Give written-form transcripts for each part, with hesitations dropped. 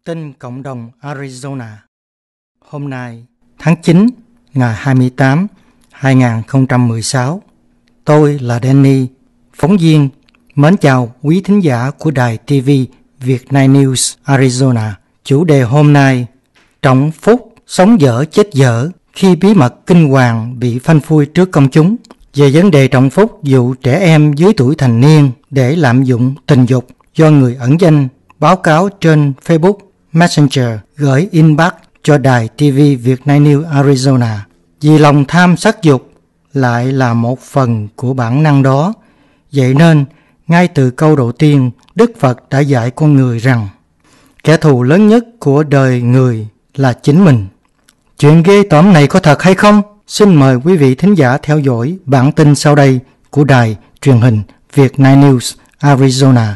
Tin cộng đồng Arizona. Hôm nay, tháng 9, ngày 28, 2016. Tôi là Danny, phóng viên. Mến chào quý thính giả của đài TV Việt Nam News Arizona. Chủ đề hôm nay: Trọng Phúc sống dở chết dở khi bí mật kinh hoàng bị phanh phui trước công chúng. Về vấn đề Trọng Phúc vụ trẻ em dưới tuổi thành niên để lạm dụng tình dục do người ẩn danh báo cáo trên Facebook Messenger gửi inbox cho đài TV Việt Nam News Arizona. Vì lòng tham sắc dục lại là một phần của bản năng đó. Vậy nên, ngay từ câu đầu tiên, Đức Phật đã dạy con người rằng kẻ thù lớn nhất của đời người là chính mình. Chuyện ghê tởm này có thật hay không? Xin mời quý vị thính giả theo dõi bản tin sau đây của đài truyền hình Việt Nam News Arizona.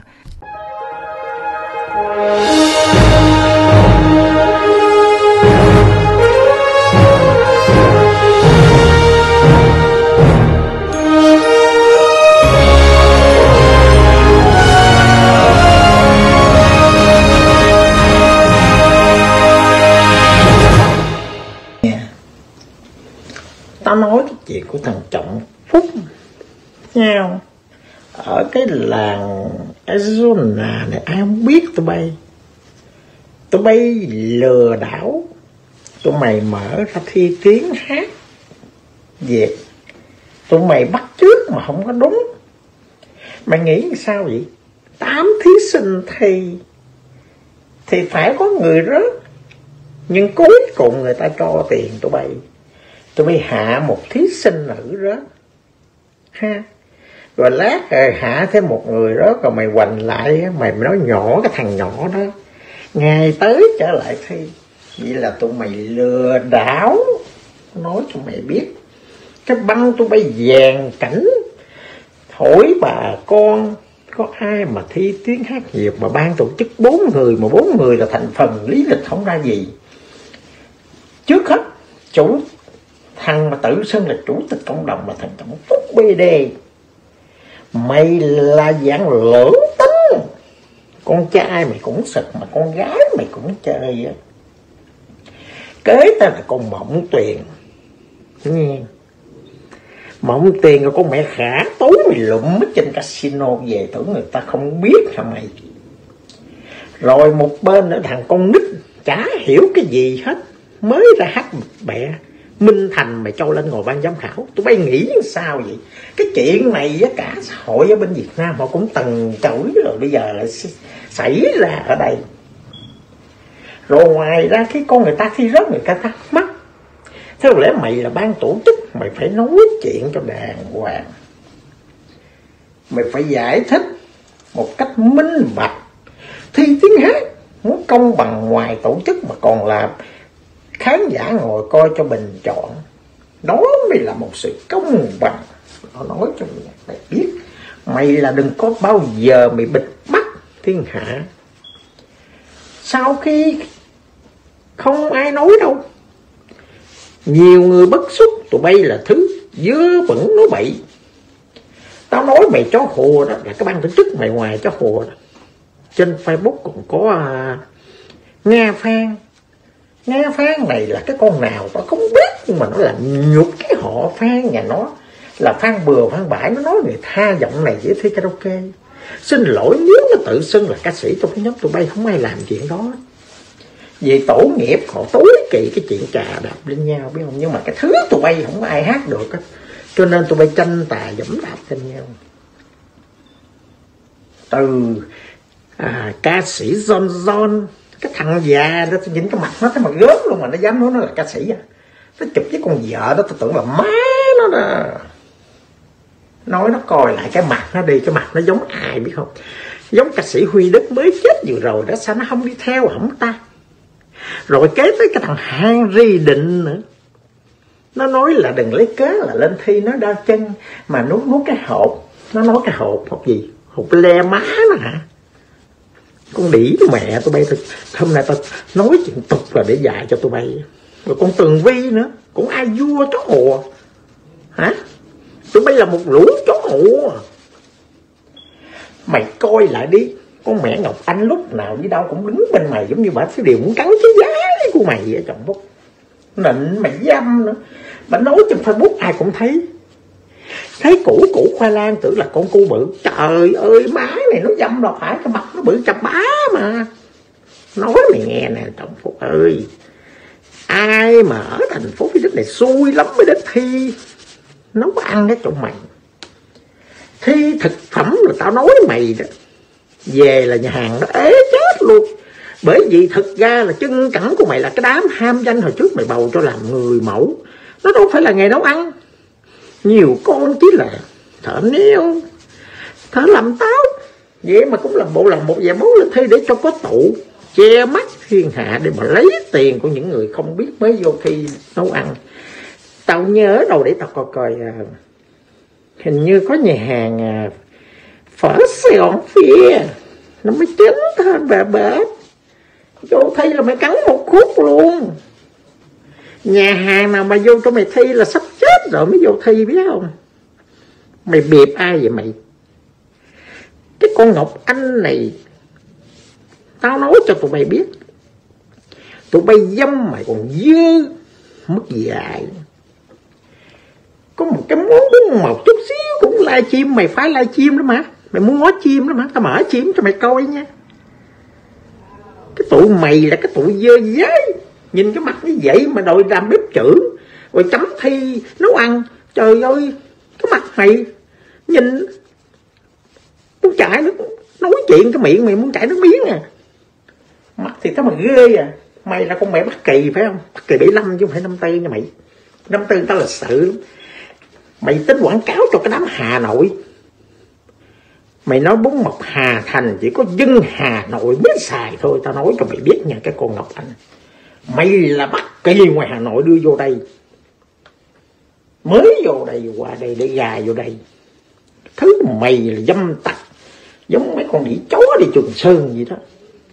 Tao nói cái chuyện của thằng Trọng Phúc nhau ở cái làng Arizona này, ai không biết tụi bay lừa đảo tụi mày mở ra thi tiếng hát Việt, tụi mày bắt chước mà không có đúng. Mày nghĩ sao vậy? 8 thí sinh thì phải có người rớt, nhưng cuối cùng người ta cho tiền tụi bay hạ một thí sinh nữ rớt ha, rồi lát rồi hạ thêm một người rớt, rồi mày hoành lại, mày nói nhỏ cái thằng nhỏ đó ngày tới trở lại thi. Vậy là tụi mày lừa đảo. Nói cho mày biết, cái băng tụi bay vàng cảnh thổi bà con. Có ai mà thi tiếng hát Việt mà ban tổ chức 4 người, mà 4 người là thành phần lý lịch không ra gì. Trước hết thằng mà tự xưng là chủ tịch cộng đồng là thằng Trọng Phúc BD. Mày là dạng lưỡng tính, con trai mày cũng sực mà con gái mày cũng chơi á. Kế ta là con Mộng Tuyền. Mộng Tuyền rồi con mẹ Khả tối mày lụm ở trên casino về, tưởng người ta không biết hả mày. Rồi một bên nữa thằng con nít chả hiểu cái gì hết, mới ra hát bẹ Minh Thành mày cho lên ngồi ban giám khảo. Tụi bay nghĩ sao vậy? Cái chuyện này với cả xã hội ở bên Việt Nam họ cũng từng chửi rồi, bây giờ lại xảy ra ở đây. Rồi ngoài ra cái con người ta thi rớt, người ta thắc mắc, thế lẽ mày là ban tổ chức, mày phải nói chuyện cho đàng hoàng, mày phải giải thích một cách minh bạch. Thi tiếng hát muốn công bằng, ngoài tổ chức mà còn làm khán giả ngồi coi cho bình chọn, đó mới là một sự công bằng. Nó nói cho mày biết, mày là đừng có bao giờ mày bịt mắt thiên hạ. Sau khi không ai nói đâu, nhiều người bất xúc, tụi bay là thứ dơ bẩn nói bậy. Tao nói mày chó hùa đó, là cái ban tổ chức mày ngoài chó hùa đó. Trên Facebook còn có Nga Phan. Nga Phan này là cái con nào tao không biết, nhưng mà nó là nhục cái họ Phan nhà nó, là Phan bừa Phan bãi. Nó nói người tha giọng này dễ thi karaoke. Xin lỗi nếu nó tự xưng là ca sĩ trong cái nhóm tụi bay, không ai làm chuyện đó. Vì tổ nghiệp họ tối kỵ cái chuyện trà đạp lên nhau, biết không? Nhưng mà cái thứ tụi bay không có ai hát được á, cho nên tụi bay tranh tài dẫm đạp lên nhau. Từ ca sĩ John, cái thằng già đó, tôi nhìn cái mặt nó thấy mà gớm luôn mà nó dám nói nó là ca sĩ à. Nó chụp với con vợ đó, tôi tưởng là má nó đó. Nói nó coi lại cái mặt nó đi, cái mặt nó giống ai biết không? Giống ca sĩ Huy Đức mới chết vừa rồi đó, sao nó không đi theo ổng ta? Rồi kế tới cái thằng Henry Định nữa, nó nói là đừng lấy cớ là lên thi nó đau chân, mà nuốt cái hộp. Nó nói cái hộp gì? Hộp le má nó hả? Con đĩ mẹ tụi bay. Hôm nay tao nói chuyện tục là để dạy cho tụi bay. Rồi con Tường Vi nữa, cũng ai vua chó hùa hả? Tụi bay là một lũ chó hùa. Mày coi lại đi, Con mẹ Ngọc Anh lúc nào đi đâu cũng đứng bên mày giống như bà phải điều muốn cắn cái giá của mày vậy Trọng Phúc. Nịnh mày dâm nữa. Bà nói trên Facebook ai cũng thấy. Thấy củ khoai lang tưởng là con cu bự. Trời ơi má này nó dâm đâu phải, cái mặt nó bự chà bá mà. Nói mày nghe nè Trọng Phúc ơi, ai mà ở thành phố Phi Đức này xui lắm mới đến thi nấu ăn cái chỗ mày. Thi thực phẩm là tao nói mày đó, về là nhà hàng nó ế chết luôn. Bởi vì thực ra là chân cẳng của mày là cái đám ham danh hồi trước mày bầu cho làm người mẫu. Nó đâu phải là nghề nấu ăn. Nhiều con chỉ là thợ neo, thợ làm táo. Vậy mà cũng làm bộ làm một vài món lên thi để cho có tụ, che mắt thiên hạ để mà lấy tiền của những người không biết mới vô thi nấu ăn. Tao nhớ đâu để tao coi hình như có nhà hàng phở Sài Gòn Phia nó mới chính hơn bà bếp. Vô thi là mày cắn một khúc luôn. Nhà hàng nào mà vô cho mày thi là sắp chết rồi mới vô thi biết không. Mày biệp ai vậy mày? Cái con Ngọc Anh này, tao nói cho tụi mày biết, tụi bay dâm mày còn dư mất dài. Có một cái món một chút xíu cũng livestream, mày phải livestream đó mà. Mày muốn ngó chim đó mà, tao mở chim cho mày coi nha. Cái tụi mày là cái tụi dơ dới. Nhìn cái mặt như vậy mà đòi làm bếp trưởng, rồi chấm thi nấu ăn. Trời ơi, cái mặt mày nhìn muốn chảy nước, nói chuyện cái miệng mày muốn chảy nước miếng à. Mặt thì tao mà ghê à. Mày là con mẹ Bắc Kỳ phải không? Bắc Kỳ 75 chứ không phải 54 nha mày. 54 tao là sự lắm. Mày tính quảng cáo cho cái đám Hà Nội. Mày nói bún mọc Hà Thành chỉ có dân Hà Nội mới xài thôi. Tao nói cho mày biết nha cái con Ngọc Anh. Mày là Bắc Kỳ ngoài Hà Nội đưa vô đây. Mới vô đây qua đây để gà vô đây. Thứ mày là dâm tặc, giống mấy con đĩ chó đi Trường Sơn vậy đó.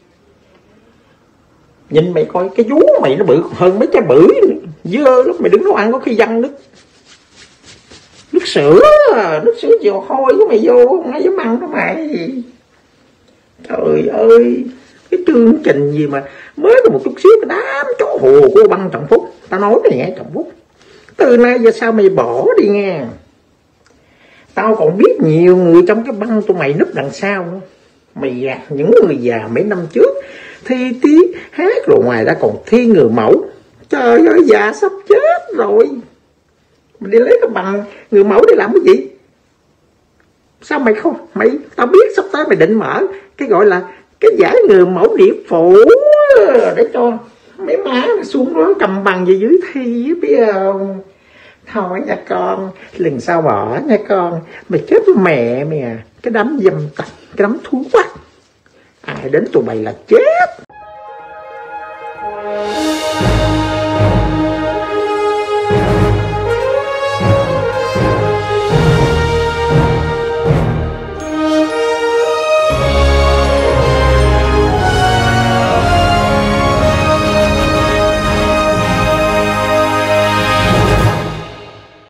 Nhìn mày coi cái vú mày nó bự hơn mấy trái bưởi nữa. Dơ lắm, mày đứng nấu ăn có khi văng nước sữa dầu hôi của mày vô không ai dám ăn đó mày. Trời ơi, cái chương trình gì mà mới có một chút xíu cái đám chó hồ của băng Trọng Phúc. Tao nói mày nghe Trọng Phúc, từ nay giờ sao mày bỏ đi nghe. Tao còn biết nhiều người trong cái băng tụi mày núp đằng sau nữa. Mày gạt những người già mấy năm trước thi tí hát rồi ngoài ra còn thi người mẫu. Trời ơi, già sắp chết rồi. Mày đi lấy cái bằng người mẫu để làm cái gì? Sao mày không? Tao biết sắp tới mày định mở cái gọi là cái giải người mẫu địa phủ để cho mấy má xuống đó cầm bằng về dưới thi biết không? Thôi nha con, lần sau bỏ nha con. Mày chết với mẹ mày à. Cái đám dâm tặc, cái đám thú quắc. Ai đến tụi mày là chết.